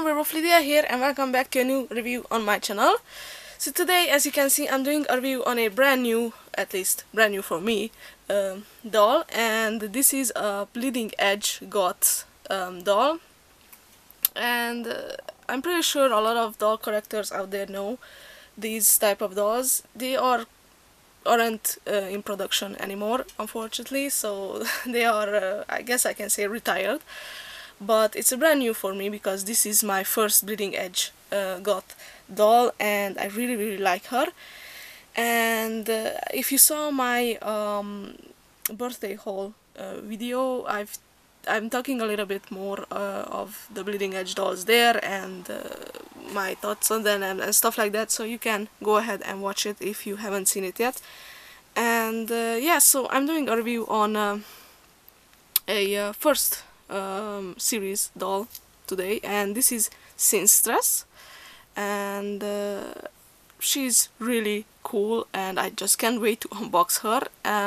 Werewolf Lydia here, and welcome back to a new review on my channel. So today, as you can see, I'm doing a review on a brand new, at least brand new for me, doll, and this is a Bleeding Edge Goth doll. And I'm pretty sure a lot of doll collectors out there know these type of dolls. They aren't in production anymore, unfortunately, so they are, I guess I can say, retired. But it's a brand new for me because this is my first Bleeding Edge Goth doll, and I really like her. And if you saw my birthday haul video, I'm talking a little bit more of the Bleeding Edge dolls there, and my thoughts on them and stuff like that, so you can go ahead and watch it if you haven't seen it yet. And yeah, so I'm doing a review on a first series doll today, and this is Sinstress, and she's really cool, and I just can't wait to unbox her.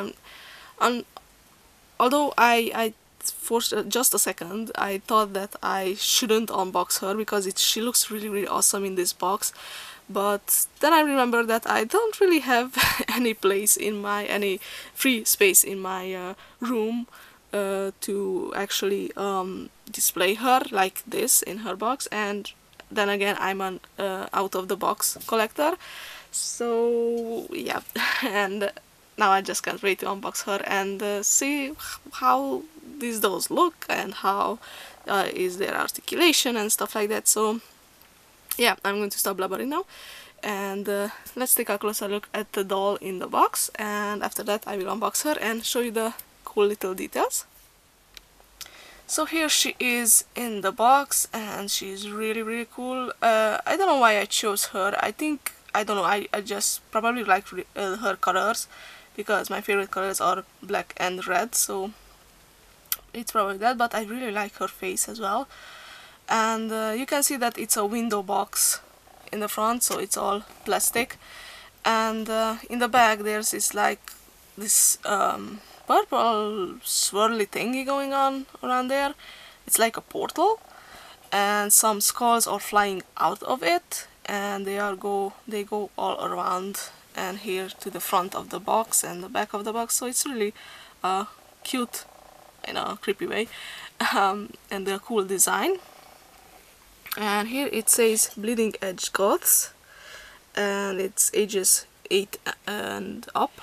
Although I for just a second I thought that I shouldn't unbox her because she looks really awesome in this box, but then I remember that I don't really have any free space in my room to actually display her like this in her box, and then again I'm an out of the box collector, so yeah. And now I just can't wait to unbox her and see how these dolls look and how is their articulation and stuff like that. So yeah, I'm going to stop blabbering now, and let's take a closer look at the doll in the box, and after that I will unbox her and show you the cool little details. So here she is in the box, and she's really cool. I don't know why I chose her. I don't know, I just probably like her colors, because my favorite colors are black and red, so it's probably that, but I really like her face as well. And you can see that it's a window box in the front, so it's all plastic, and in the back there's this purple swirly thingy going on around there. It's like a portal, and some skulls are flying out of it, and they go all around and here to the front of the box and the back of the box, so it's really cute in a creepy way, and a cool design. And here it says Bleeding Edge Goths, and it's ages 8 and up.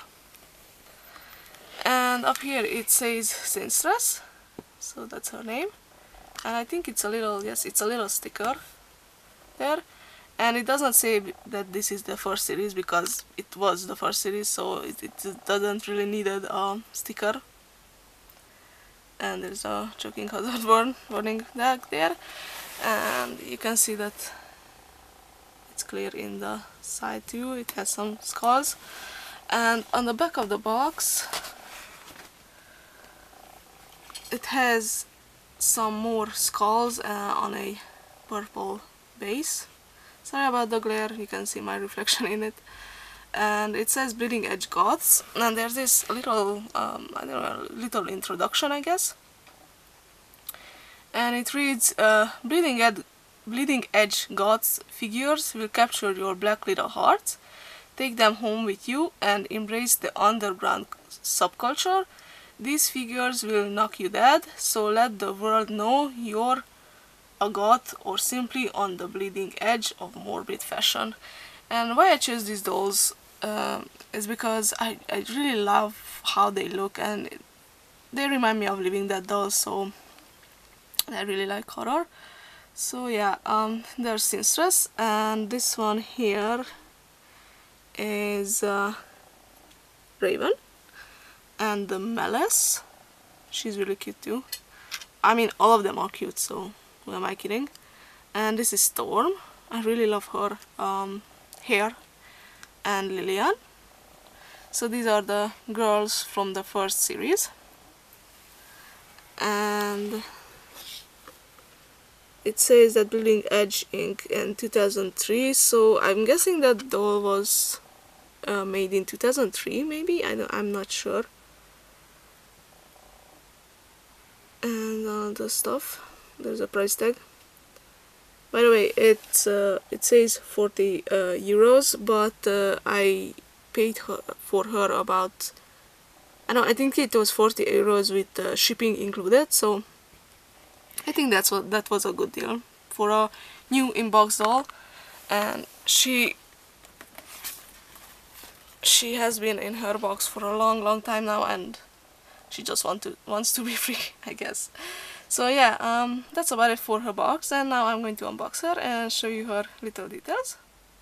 And up here it says Sinstress, so that's her name. And I think it's a little, yes, it's a little sticker there. And it doesn't say that this is the first series, because it was the first series, so it doesn't really need a sticker. And there's a choking hazard warning tag there, and you can see that it's clear in the side too. It has some skulls, and on the back of the box it has some more skulls on a purple base. Sorry about the glare, you can see my reflection in it. And it says Bleeding Edge Goths, and there's this little I don't know, little introduction, I guess, and it reads Bleeding Edge Goths figures will capture your black little hearts, take them home with you, and embrace the underground subculture. These figures will knock you dead, so let the world know you're a goth or simply on the bleeding edge of morbid fashion. And why I chose these dolls is because I really love how they look, and they remind me of Living Dead dolls, so I really like horror. So yeah, there's Sinstress, and this one here is Raven, and the Malice. She's really cute too. I mean, all of them are cute, so who am I kidding? And this is Storm. I really love her hair, and Lillian. So these are the girls from the first series, and it says that Bleeding Edge Inc. in 2003, so I'm guessing that doll was made in 2003, maybe? I'm not sure. And all the stuff, there's a price tag. By the way, it says 40 euros, but I paid for her about, I think it was 40 euros with shipping included, so I think that was a good deal for a new inbox doll. And she has been in her box for a long time now, and she just wants to be free, I guess. So yeah, that's about it for her box, and now I'm going to unbox her and show you her little details.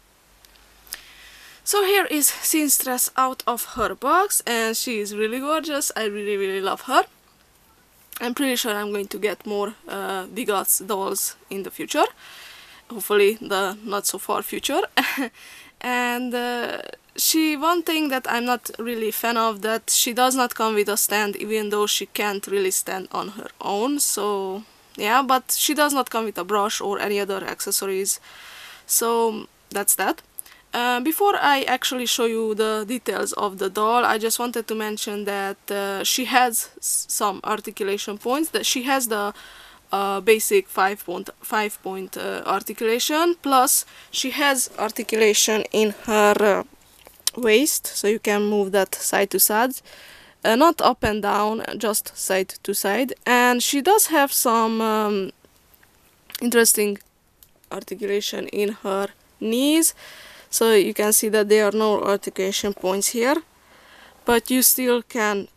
So here is Seamstress out of her box, and she is really gorgeous. I really love her. I'm pretty sure I'm going to get more Bigots dolls in the future. Hopefully the not so far future. And one thing that I'm not really a fan of, that she does not come with a stand, even though she can't really stand on her own. So yeah, but she does not come with a brush or any other accessories. So that's that. Before I actually show you the details of the doll, I just wanted to mention that she has some articulation points. That she has the basic 5-point articulation, plus she has articulation in her waist, so you can move that side to side, not up and down, just side to side. And she does have some interesting articulation in her knees, so you can see that there are no articulation points here, but you still can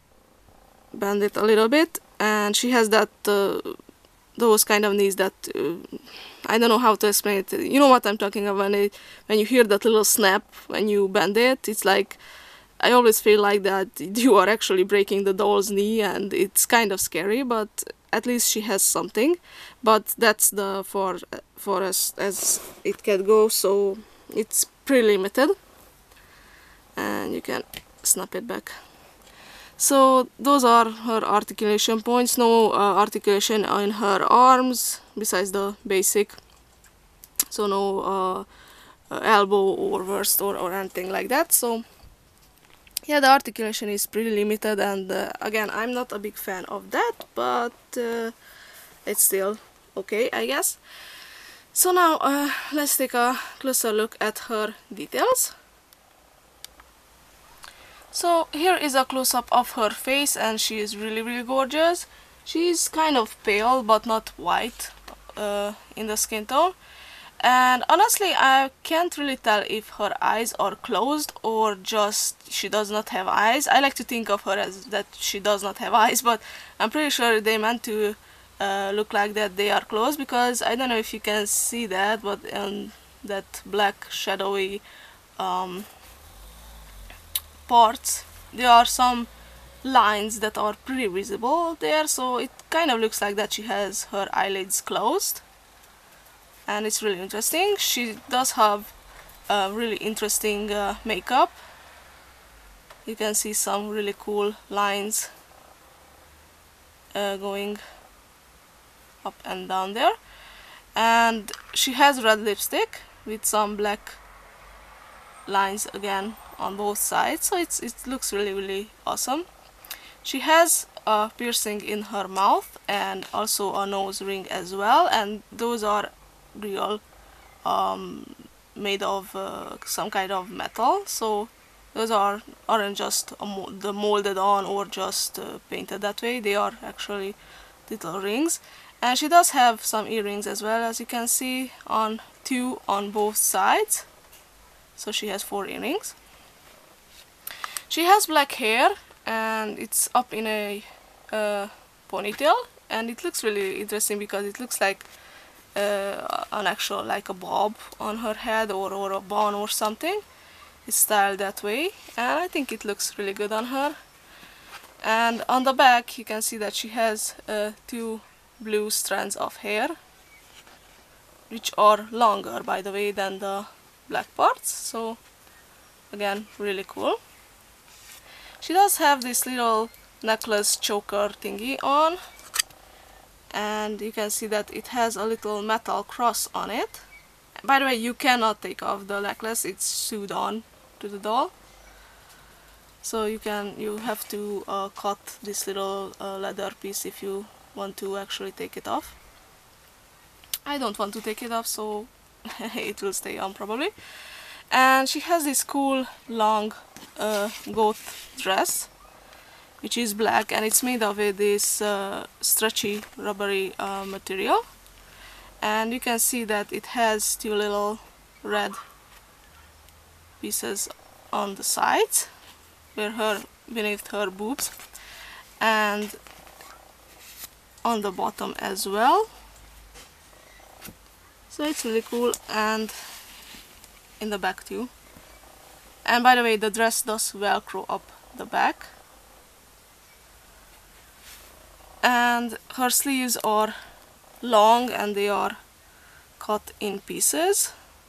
bend it a little bit. And she has that those kind of knees that I don't know how to explain it. You know what I'm talking about, when you hear that little snap when you bend it. It's like, I always feel like that you are actually breaking the doll's knee, and it's kind of scary, but at least she has something. But that's the for as it can go, so it's pretty limited, and you can snap it back. So those are her articulation points. No articulation in her arms besides the basic, so no elbow or wrist or anything like that. So yeah, the articulation is pretty limited, and again, I'm not a big fan of that, but it's still okay, I guess. So now let's take a closer look at her details. So here is a close-up of her face, and she is really gorgeous. She's kind of pale but not white in the skin tone, and honestly I can't really tell if her eyes are closed or just she does not have eyes. I like to think of her as that she does not have eyes, but I'm pretty sure they meant to look like that they are closed, because I don't know if you can see that, but on that black shadowy parts there are some lines that are pretty visible there, so it kind of looks like that she has her eyelids closed, and it's really interesting. She does have really interesting makeup. You can see some really cool lines going up and down there, and she has red lipstick with some black lines again on both sides, so it looks really awesome. She has a piercing in her mouth and also a nose ring as well, and those are real, made of some kind of metal, so those aren't just the molded on or just painted that way. They are actually little rings. And she does have some earrings as well, as you can see, on two on both sides, so she has 4 earrings. She has black hair, and it's up in a ponytail, and it looks really interesting because it looks like an actual, like a bob on her head, or a bun or something. It's styled that way, and I think it looks really good on her. And on the back you can see that she has 2 blue strands of hair, which are longer, by the way, than the black parts, so again, really cool. She does have this little necklace choker thingy on, and you can see that it has a little metal cross on it. By the way, you cannot take off the necklace, it's sewed on to the doll, so you have to cut this little leather piece if you want to actually take it off. I don't want to take it off, so it will stay on probably. And she has this cool long goat dress, which is black, and it's made of this stretchy rubbery material. And you can see that it has two little red pieces on the sides beneath her boobs, and on the bottom as well. So it's really cool, and in the back too. And by the way, the dress does velcro up the back, and her sleeves are long and they are cut in pieces,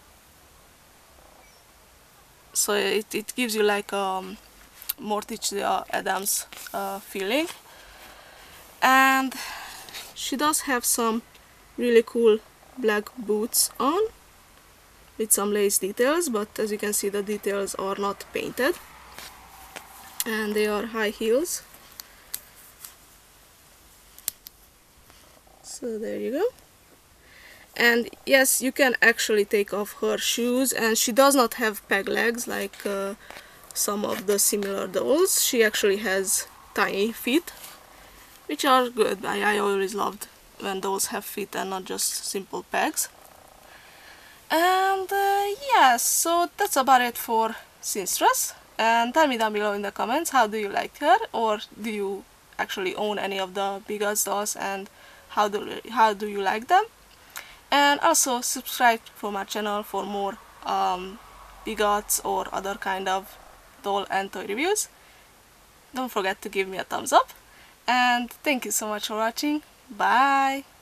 so it gives you like Morticia Addams feeling. And she does have some really cool black boots on with some lace details, but as you can see the details are not painted, and they are high heels. So there you go. And yes, you can actually take off her shoes, and she does not have peg legs like some of the similar dolls. She actually has tiny feet, which are good. I always loved when dolls have feet and not just simple pegs. And yes, so that's about it for Seamstress. And tell me down below in the comments, how do you like her, or do you actually own any of the Bigots dolls, and how do you like them? And also subscribe for my channel for more Bigots or other kind of doll and toy reviews. Don't forget to give me a thumbs up, and thank you so much for watching. Bye!